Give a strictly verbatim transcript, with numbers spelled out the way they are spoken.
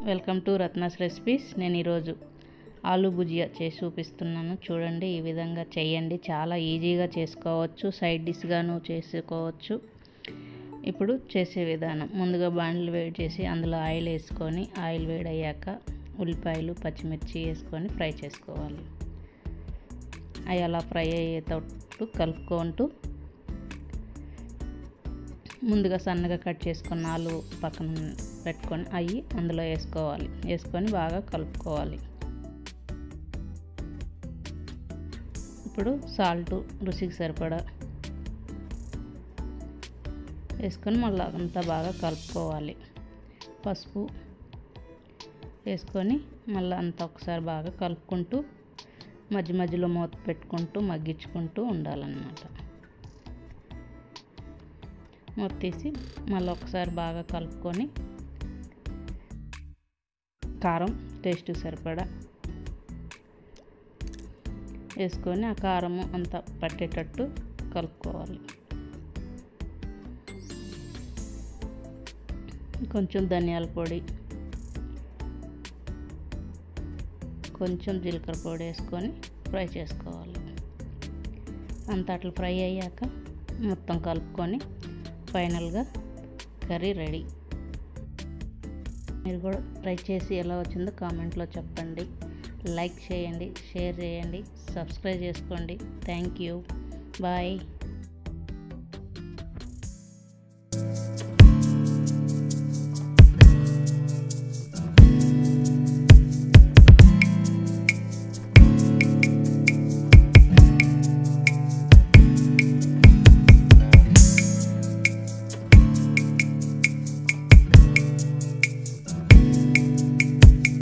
Welcome to Ratna's recipes. నేను ఈరోజు ఆలు భుజియా చేసి చూపిస్తున్నాను. చూడండి, ఈ విధంగా చేయండి. చాలా ఈజీగా చేసుకోవచ్చు, సైడ్ డిష్గాను చేసుకోవచ్చు. ఇప్పుడు చేసే విధానం: ముందుగా బాండ్లు వేడి చేసి అందులో ఆయిల్ వేసుకొని, ఆయిల్ వేడయ్యాక ఉల్లిపాయలు పచ్చిమిర్చి వేసుకొని ఫ్రై చేసుకోవాలి. అవి అలా ఫ్రై అయ్యేటట్టు కలుపుకుంటూ ముందుగా సన్నగా కట్ చేసుకున్న ఆలు పక్కన పెట్టుకొని అవి అందులో వేసుకోవాలి. వేసుకొని బాగా కలుపుకోవాలి. ఇప్పుడు సాల్ట్ రుచికి సరిపడా వేసుకొని మళ్ళీ అంతా బాగా కలుపుకోవాలి. పసుపు వేసుకొని మళ్ళీ అంతా ఒకసారి బాగా కలుపుకుంటూ మధ్య మధ్యలో మూత పెట్టుకుంటూ మగ్గించుకుంటూ ఉండాలన్నమాట. మూత తీసి మళ్ళీ ఒకసారి బాగా కలుపుకొని కారం టేస్ట్ సరిపడా వేసుకొని ఆ కారము అంతా పట్టేటట్టు కలుపుకోవాలి. కొంచెం ధనియాల పొడి, కొంచెం జీలకర్ర పొడి వేసుకొని ఫ్రై చేసుకోవాలి. అంత అట్లా ఫ్రై అయ్యాక మొత్తం కలుపుకొని ఫైనల్గా కర్రీ రెడీ. మీరు కూడా ట్రై చేసి ఎలా వచ్చిందో కామెంట్లో చెప్పండి. లైక్ చేయండి, షేర్ చేయండి, సబ్స్క్రైబ్ చేసుకోండి. Thank you. బాయ్.